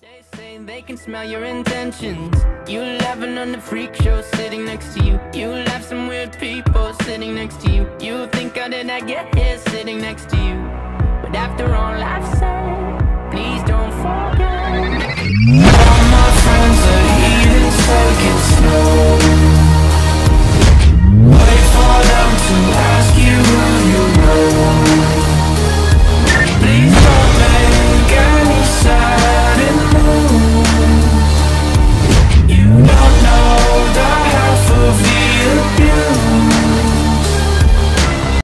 They say they can smell your intentions. You laughing on the freak show sitting next to you. You laugh some weird people sitting next to you. You think how did I get here sitting next to you? But after all I've said,